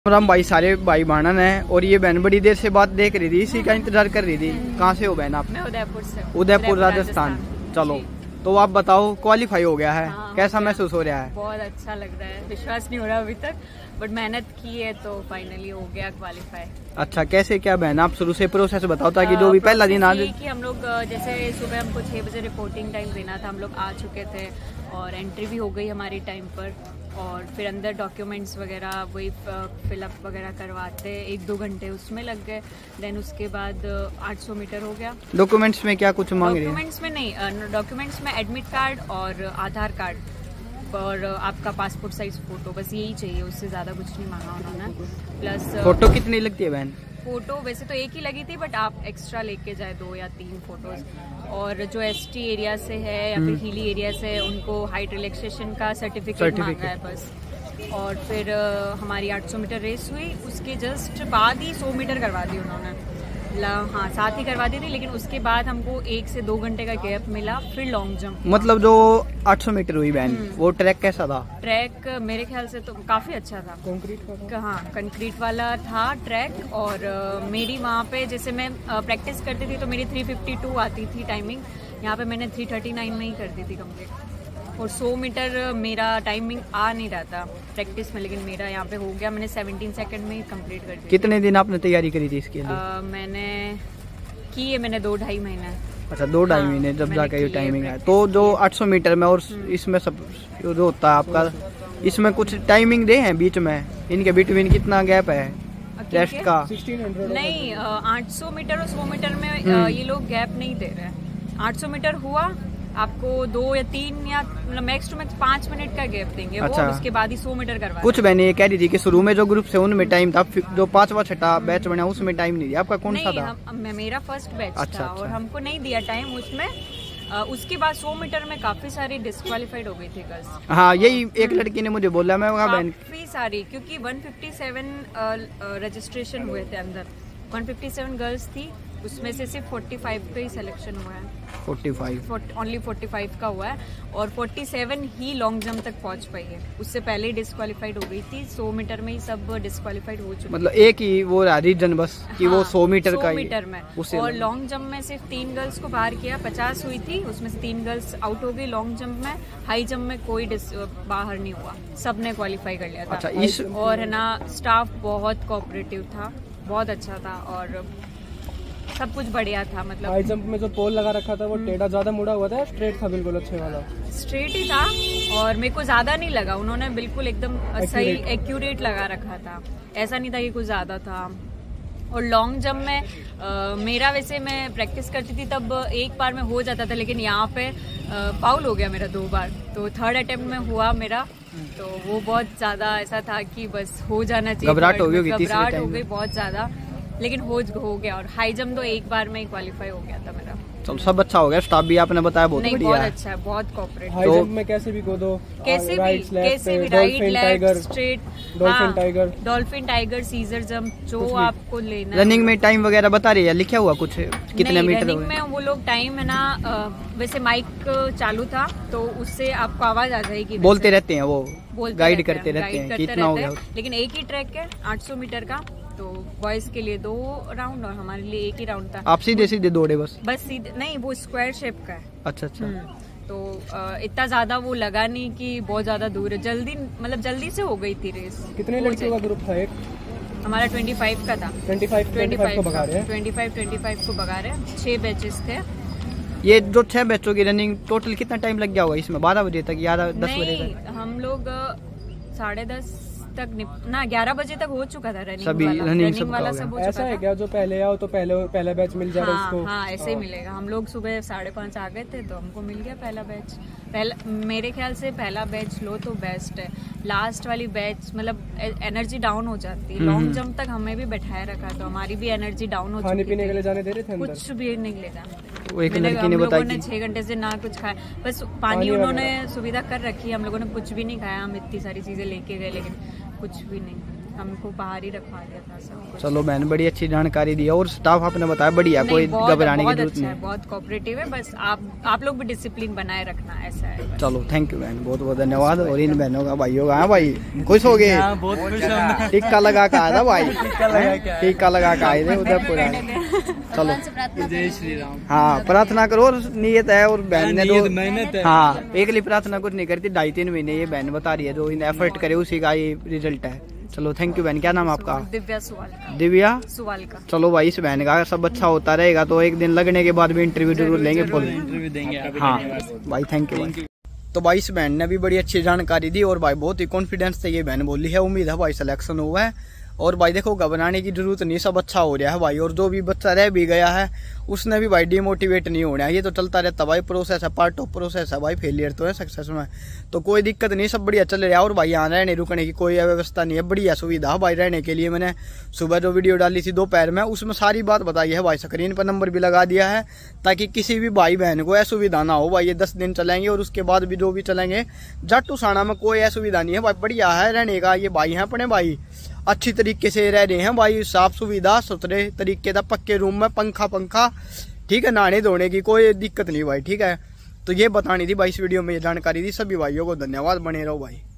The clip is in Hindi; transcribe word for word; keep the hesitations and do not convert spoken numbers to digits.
हम भाई सारे भाई भाणन है और ये बहन बड़ी देर से बात देख रही थी, इसी का इंतजार कर रही थी। कहाँ से हो बहन आप? मैं उदयपुर से। उदयपुर राजस्थान। चलो तो आप बताओ, क्वालिफाई हो गया है, हाँ, कैसा महसूस हो रहा है? बहुत अच्छा लग रहा है, विश्वास नहीं हो रहा अभी तक, बट मेहनत की है तो फाइनली हो गया क्वालिफाई। अच्छा, कैसे क्या बहन, आप शुरू से प्रोसेस बताओ ताकि जो भी पहला दिन आज कि हम लोग जैसे सुबह हमको छह बजे रिपोर्टिंग टाइम देना था, हम लोग आ चुके थे और एंट्री भी हो गई हमारी टाइम पर, और फिर अंदर डॉक्यूमेंट्स वगैरह वही फिलअप वगैरह करवाते एक दो घंटे उसमें लग गए। देन उसके बाद आठ सौ मीटर हो गया। डॉक्यूमेंट्स में क्या कुछ मांग रही है? डॉक्यूमेंट्स में नहीं, डॉक्यूमेंट्स में एडमिट कार्ड और आधार कार्ड और आपका पासपोर्ट साइज फोटो, बस यही चाहिए, उससे ज़्यादा कुछ नहीं मांगा उन्होंने। प्लस फोटो कितनी लगती है बहन? फोटो वैसे तो एक ही लगी थी, बट आप एक्स्ट्रा लेके जाए दो या तीन फोटोज। और जो एसटी एरिया से है या फिर हिली एरिया से है उनको हाइट रिलैक्सेशन का सर्टिफिकेट मांगा है बस। और फिर आ, हमारी आठ सौ मीटर रेस हुई, उसके जस्ट बाद ही सौ मीटर करवा दी उन्होंने। हाँ, साथ ही करवा दी थी, लेकिन उसके बाद हमको एक से दो घंटे का गैप मिला, फिर लॉन्ग जंप। मतलब जो आठ सौ मीटर हुई बहन, वो ट्रैक कैसा था? ट्रैक मेरे ख्याल से तो काफी अच्छा था। कंक्रीट वाला? हाँ, कंक्रीट वाला था ट्रैक। और uh, मेरी वहाँ पे जैसे मैं प्रैक्टिस uh, करती थी तो मेरी तीन सौ बावन आती थी टाइमिंग, यहाँ पे मैंने तीन सौ उनतालीस में ही कर दी थी कंप्लीट। और सौ मीटर मेरा टाइमिंग आ नहीं रहा था प्रैक्टिस में, लेकिन मेरा यहाँ पे हो गया, मैंने सत्रह सेकंड में ही कंप्लीट कर दी। कितने दिन आपने तैयारी करी थी इसके लिए? आ, मैंने की है मैंने दो ढाई महीने। अच्छा, दो ढाई हाँ, महीने जब जाकर ये टाइमिंग है। तो जो आठ सौ मीटर में और इसमें सब जो होता है आपका, इसमें कुछ टाइमिंग दे हैं बीच में, इनके बिटवीन कितना गैप है रेस्ट का? नहीं, आठ सौ मीटर और सौ मीटर में ये लोग गैप नहीं दे रहे हैं। आठ सौ मीटर हुआ आपको दो या तीन या मतलब मैक्स टू मैक्स पाँच मिनट का गैप देंगे। अच्छा। वो उसके बाद ही सौ मीटर करवा। कुछ बहने ये कह रही थी कि शुरू में जो ग्रुप से उनमें टाइम था, जो पांचवा छठा बैच बना उसमें टाइम नहीं दिया। आपका कौन सा था? हम, मेरा फर्स्ट बैच अच्छा, था। अच्छा। और हमको नहीं दिया टाइम उसमें। आ, उसके बाद सौ मीटर में काफी सारी डिस्क्वालीफाइड हो गई थी गर्ल्स। हाँ, यही एक लड़की ने मुझे बोला, मैं वहाँ बहन काफी सारी, क्योंकि एक सौ सत्तावन रजिस्ट्रेशन हुए थे अंदर, एक सौ सत्तावन गर्ल्स थी, उसमें से सिर्फ पैंतालीस का ही सिलेक्शन हुआ है। पैंतालीस ओनली पैंतालीस का हुआ है और सैंतालीस ही लॉन्ग जंप तक पहुंच पाई है, उससे पहले ही डिस्क्वालीफाइड हो गई थी। सौ मीटर में ही सब डिस्क्वालीफाइड हो चुके। मतलब एक ही वो रीजन बस कि हाँ, वो सौ मीटर का ही मीटर में। और लॉन्ग जंप में सिर्फ तीन गर्ल्स को बाहर किया, पचास हुई थी, उसमें से तीन गर्ल्स आउट हो गई लॉन्ग जंप में। हाई जंप में कोई बाहर नहीं हुआ, सब ने क्वालिफाई कर लिया था। अच्छा, इस... और है ना, स्टाफ बहुत कोऑपरेटिव था, बहुत अच्छा था और सब कुछ बढ़िया था। मतलब हाई जंप में जो पोल लगा रखा था वो टेढ़ा ज्यादा मुड़ा हुआ था, स्ट्रेट था बिल्कुल अच्छे वाला? स्ट्रेट ही था और मेरे को ज्यादा नहीं लगा, उन्होंने बिल्कुल एकदम सही एक्यूरेट लगा रखा था, ऐसा नहीं था कि कुछ ज्यादा था। और लॉन्ग जंप में आ, मेरा वैसे मैं प्रैक्टिस करती थी तब एक बार में हो जाता था, लेकिन यहाँ पे फाउल हो गया मेरा दो बार, तो थर्ड अटेम्प्ट में हुआ मेरा, तो वो बहुत ज्यादा ऐसा था कि बस हो जाना चाहिए। घबराहट हो गई, घबराहट हो गई बहुत ज्यादा, लेकिन हो हो गया। और हाई जंप तो एक बार में ही क्वालिफाई हो गया था मेरा। चलो, सब अच्छा हो गया। स्टाफ भी आपने बताया बहुत बढ़िया बहुत अच्छा है, बहुत कोऑपरेटिव। हाई जंप में कैसे भी कूदो, कैसे भी कैसे भी right left straight, dolphin tiger, dolphin tiger, scissor jump, जो आपको लेना। रनिंग में टाइम वगैरह बता रही है, लिखा हुआ कुछ कितने मीटर? रनिंग में वो लोग टाइम है ना, वैसे माइक चालू था तो उससे आपको आवाज आ जाएगी, बोलते रहते हैं वो, गाइड करते रहते हैं कितना हो गया। लेकिन एक ही ट्रैक है आठ सौ मीटर का, तो बॉयज के लिए दो राउंड और हमारे लिए एक ही राउंड था। आप सीधे सीधे दौड़े बस? बस सीधे नहीं, वो स्क्वायर शेप का है। अच्छा अच्छा। तो इतना ज्यादा वो लगा नहीं कि बहुत ज्यादा दूर है, जल्दी मतलब जल्दी से हो गई थी रेस। कितने लड़कियों का ग्रुप था? एक हमारा पच्चीस का था। पच्चीस पच्चीस को भगा रहे हैं, पच्चीस पच्चीस को भगा रहे हैं। छह बैचेस थे। ये जो छह बैचों की रनिंग टोटल कितना टाइम लग गया होगा इसमें? बारह बजे तक या दस बजे तक? हम लोग साढ़े दस तक ना ग्यारह बजे तक हो चुका था रनिंग सभी वाला, रनिंग रनिंग वाला सब हो चुका था। ऐसा है क्या जो पहले आओ तो पहले पहला बैच मिल जाएगा हाँ, इसको? हाँ, ऐसे ही मिलेगा। हम लोग सुबह साढ़े पाँच आ गए थे तो हमको मिल गया पहला बैच। पहला मेरे ख्याल से पहला बैच लो तो बेस्ट है। लास्ट वाली बैच मतलब एनर्जी डाउन हो जाती है। लॉन्ग जंप तक हमें भी बैठाए रखा तो हमारी भी एनर्जी डाउन हो चुकी थी। खाने पीने के लिए जाने दे रहे थे अंदर? कुछ भी नहीं ले जाने। वो एक लड़की ने बताया कि छह घंटे से ना कुछ खाया, बस पानी उन्होंने सुविधा कर रखी है। हम लोगों ने कुछ भी नहीं खाया, हम इतनी सारी चीजें लेके गए लेकिन कुछ भी नहीं। हमको बाहर ही रखवा दिया था सब। चलो बहन बड़ी अच्छी जानकारी दी और स्टाफ आपने बताया बढ़िया, कोई घबराने की जरूरत नहीं, बहुत कोऑपरेटिव है। बस आप आप लोग भी डिसिप्लिन बनाए रखना, ऐसा है। चलो थैंक यू बहन, बहुत बहुत धन्यवाद। और इन बहनों का भाइयों का, हाँ भाई खुश हो गए, टिक्का लगा के आया था भाई, टिक्का लगा के आए थे उदयपुर। चलो जय श्री राम। हाँ प्रार्थना करो, और नियत है। और बहन ने तो हाँ एक लिए प्रार्थना कुछ नहीं करती, ढाई तीन महीने ये बहन बता रही है, जो इन एफर्ट करे उसी का ये रिजल्ट है। चलो थैंक यू बहन। क्या नाम आपका? दिव्या सुवालका। दिव्या सुवालका। चलो भाई इस बहन का सब अच्छा होता रहेगा तो एक दिन लगने के बाद भी इंटरव्यू जरूर लेंगे, फुल इंटरव्यू देंगे। हाँ भाई थैंक यू भाई। तो भाई इस बहन ने भी बड़ी अच्छी जानकारी दी और भाई बहुत ही कॉन्फिडेंस से ये बहन बोली है। उम्मीद है भाई सिलेक्शन हुआ है। और भाई देखो घबराने की जरूरत नहीं, सब अच्छा हो रहा है भाई। और जो भी बच्चा रह भी गया है उसने भी भाई डिमोटिवेट नहीं होना है, ये तो चलता रहता भाई, प्रोसेस है, पार्ट ऑफ प्रोसेस है भाई, फेलियर तो है सक्सेस में, तो कोई दिक्कत नहीं, सब बढ़िया चल रहा है। और भाई यहाँ रहने रुकने की कोई व्यवस्था नहीं है, बढ़िया सुविधा भाई रहने के लिए। मैंने सुबह जो वीडियो डाली थी दोपहर में उसमें सारी बात बताई है भाई, स्क्रीन पर नंबर भी लगा दिया है ताकि किसी भी भाई बहन को असुविधा ना हो भाई। ये दस दिन चलेंगे और उसके बाद भी जो भी चलेंगे, जाटूसाना में कोई असुविधा नहीं है भाई, बढ़िया है रहने का। ये भाई हैं अपने भाई, अच्छी तरीके से रह रहे हैं भाई, साफ सुविधा सुथरे तरीके का, पक्के रूम में पंखा पंखा, ठीक है, नहाने धोने की कोई दिक्कत नहीं भाई, ठीक है। तो ये बतानी थी भाई, इस वीडियो में ये जानकारी दी। सभी भाइयों को धन्यवाद, बने रहो भाई।